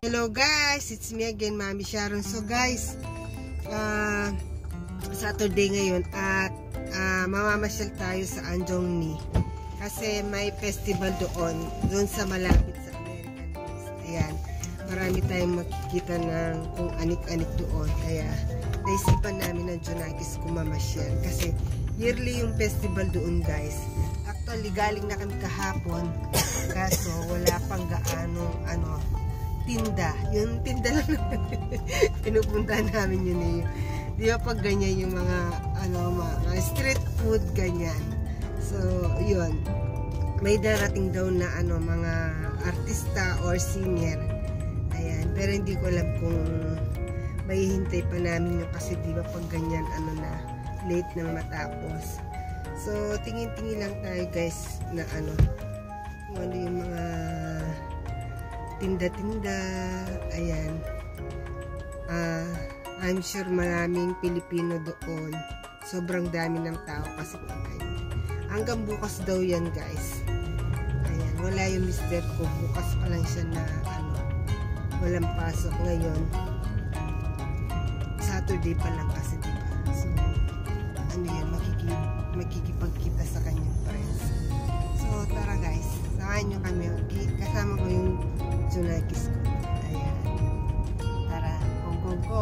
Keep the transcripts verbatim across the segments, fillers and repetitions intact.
Hello guys, it's me again, Mami Sharon. So guys, uh, Saturday ngayon at uh, mamamasyal tayo sa Anjongni kasi may festival doon, doon sa malapit sa American West. Ayan, marami tayong makikita ng kung anik-anik doon. Kaya naisipan namin ng Junakis kung mamasyal kasi yearly yung festival doon guys. Actually, galing na kami kahapon kaso wala pang gaanong ano, tinda. Yung tinda lang pinupuntahan namin yun eh. Di ba pag ganyan yung mga ano, mga street food ganyan. So, yun. May darating daw na ano, mga artista or singer. Ayan. Pero hindi ko alam kung may hintay pa namin yun kasi di ba pag ganyan ano na late nang matapos. So, tingin-tingin lang tayo guys na ano, kung ano yung mga tinda-tinda. Ayan. Uh, I'm sure maraming Pilipino doon. Sobrang dami ng tao kasi hanggang bukas daw yan guys. Ayan. Wala yung mister ko. Bukas pa lang siya na ano, walang pasok ngayon. Saturday pa lang kasi diba. So, ano yan, makikip, makikipagkita sa kanyang friends. So, tara guys. Saan nyo kami. Kasama ko yung Junakis ko. Ayan. Tara. Go, go, go.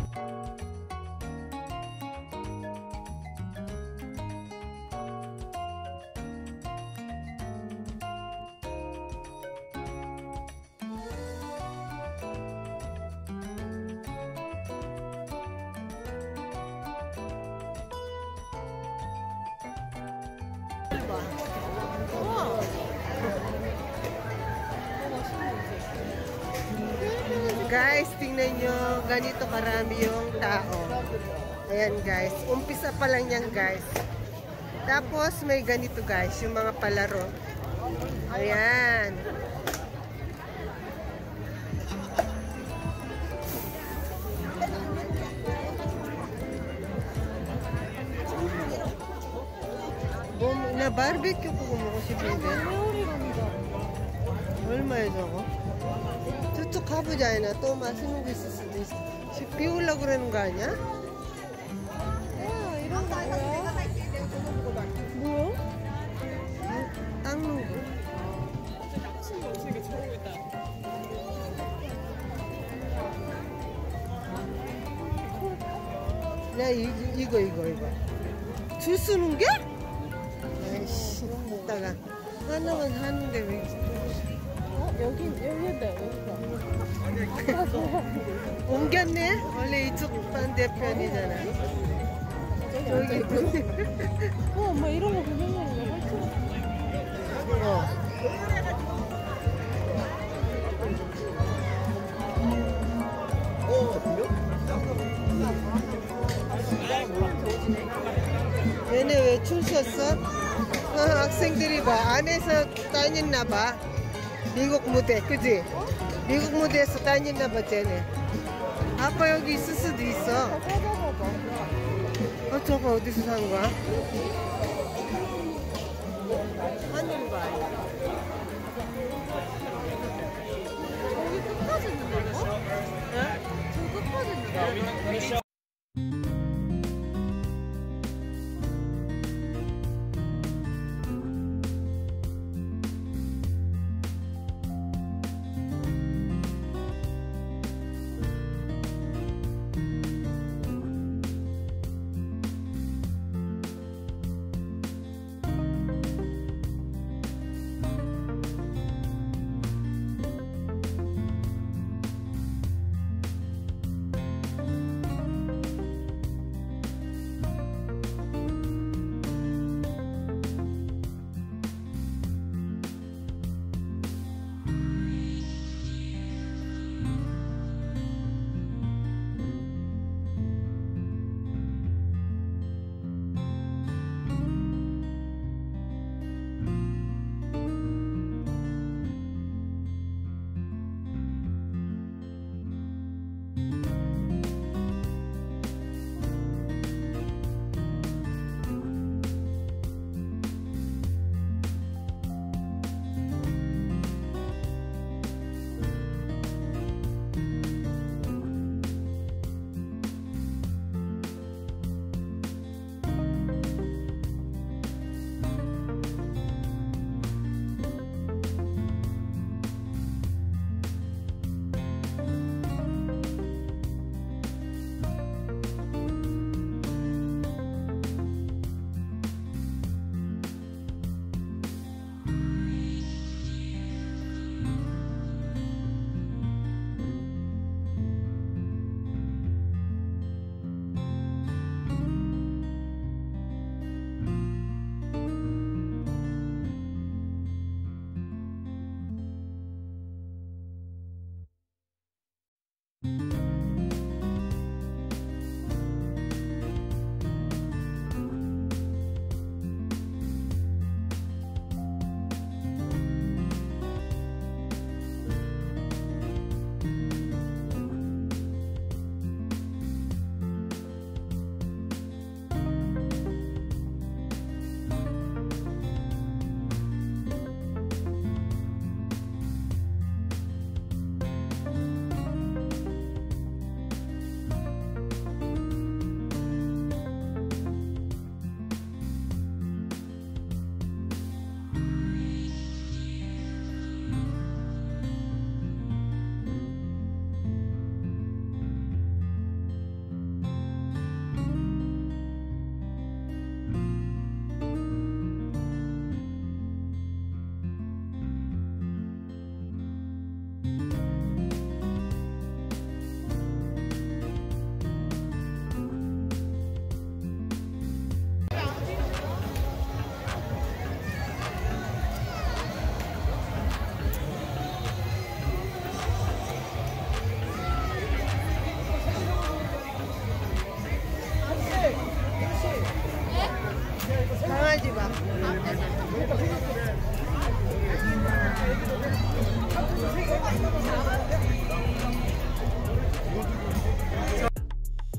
Guys, tingnan nyo, ganito karami yung tao. Ayan guys, umpisa pa lang yan guys. Tapos may ganito guys, yung mga palaro. Ayan. Bum, na barbecue ko kumuha si Pwede. 얼마에서 ako? 저쪽 가보자, 아이나. 또 맛있는 거 있을 수도 있어. 집 비우려고 그러는 거 아니야? 와, 이런 거 뭐야? 뭐야? 닦는 거. 야, 이, 이거, 이거, 이거. 줄 쓰는 게? 아이씨, 먹다가 하나만 하는데 왜 어? 여기, 여기다, 여기다. 옮겼네? 원래 이쪽 반대편이잖아. 저기. 어, 엄마 이런 거 구경하는 거 어. 얘네 왜 줄 섰어? 어, 학생들이 봐. 안에서 다녔나봐. 미국 무대, 그지? 미국 무대에서 다녔나봐, 쟤네. 아빠 여기 있을 수도 있어. 찾아봐봐. 어, 저거 어디서 산 거야? 하늘 봐. 저기 끝까지 있는 거? 응? 저 끝까지 있는 거?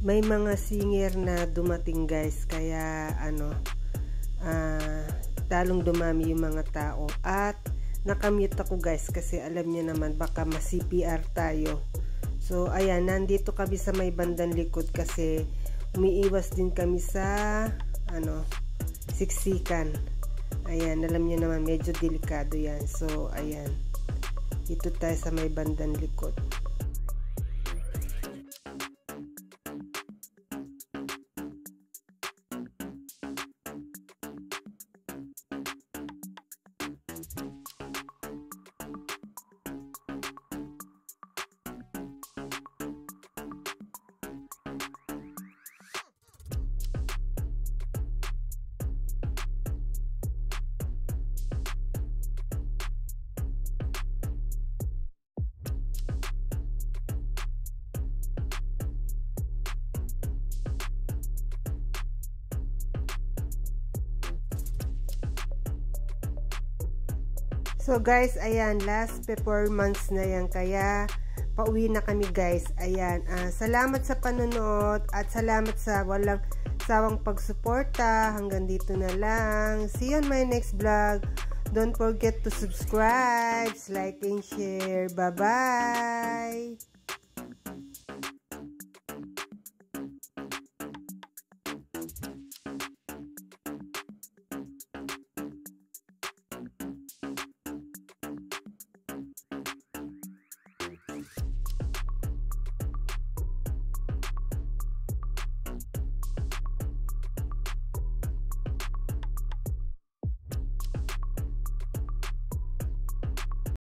may mga singer na dumating guys, kaya ano, uh, talong dumami yung mga tao. At nakamute ako guys kasi alam niyo naman baka ma-C P R tayo. So ayan, nandito kami sa may bandang likod kasi umiiwas din kami sa ano, siksikan. Ayan, alam niyo naman medyo delikado yan. So ayan, dito tayo sa may bandang likod. So guys, ayan, last performance na yan, kaya pauwi na kami guys. Ayan, uh, salamat sa panonood at salamat sa walang sawang pagsuporta. Hanggang dito na lang. See you on my next vlog. Don't forget to subscribe, like and share. Bye bye.